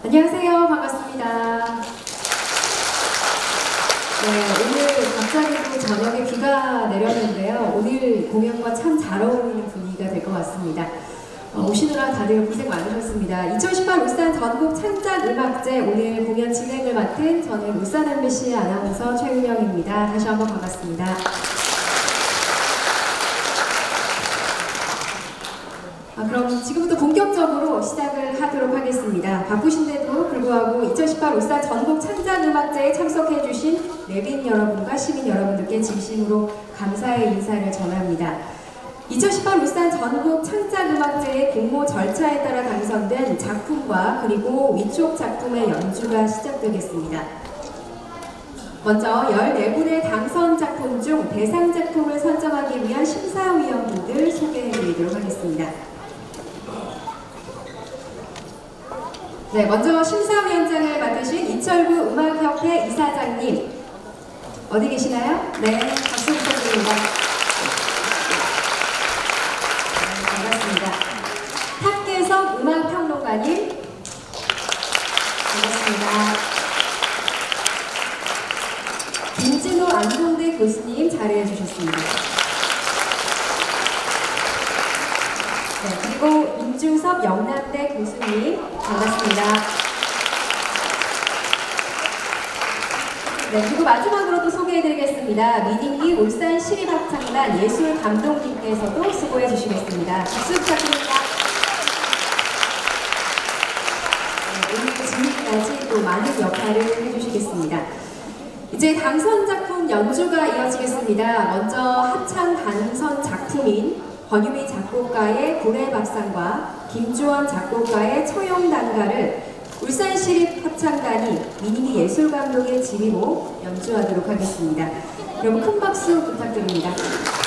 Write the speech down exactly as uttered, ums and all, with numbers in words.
안녕하세요. 반갑습니다. 네, 오늘 갑자기 또 저녁에 비가 내렸는데요. 오늘 공연과 참 잘 어울리는 분위기가 될 것 같습니다. 어, 오시느라 다들 고생 많으셨습니다. 이천십팔 울산 전국 창작음악제 오늘 공연 진행을 맡은 저는 울산 엠비씨 아나운서 최은영입니다. 다시 한번 반갑습니다. 아, 그럼 지금부터 본격적으로 시작을 하도록 하겠습니다. 바쁘신데도 불구하고 이천십팔 울산 전국 창작음악제에 참석해주신 내빈 여러분과 시민 여러분들께 진심으로 감사의 인사를 전합니다. 이천십팔 울산 전국 창작음악제의 공모 절차에 따라 당선된 작품과 그리고 위촉 작품의 연주가 시작되겠습니다. 먼저 열네 분의 당선 작품 중 대상 작품을 선정하기 위한 심사위원분들 소개해드리도록 하겠습니다. 네, 먼저 심사위원장을 맡으신 이철구 음악협회 이사장님 어디 계시나요? 네, 박수 부탁드립니다. 네, 반갑습니다. 탁계석 음악평론가님 반갑습니다. 김진호 안동대 교수님 자리해 주셨습니다. 네, 그리고 임중섭 영남대 교수님 반갑습니다. 네, 그리고 마지막으로 또 소개해드리겠습니다. 민익리 울산시립합창단 예술감독님께서도 수고해 주시겠습니다. 박수 부탁드립니다. 네, 오늘 지금까지 또 많은 역할을 해주시겠습니다. 이제 당선 작품 연주가 이어지겠습니다. 먼저 합창 당선 작품인 권유미 작곡가의 고래밥상과 김주원 작곡가의 처용단가를 울산시립합창단이 민익리 예술감독의 지휘로 연주하도록 하겠습니다. 여러분 큰 박수 부탁드립니다.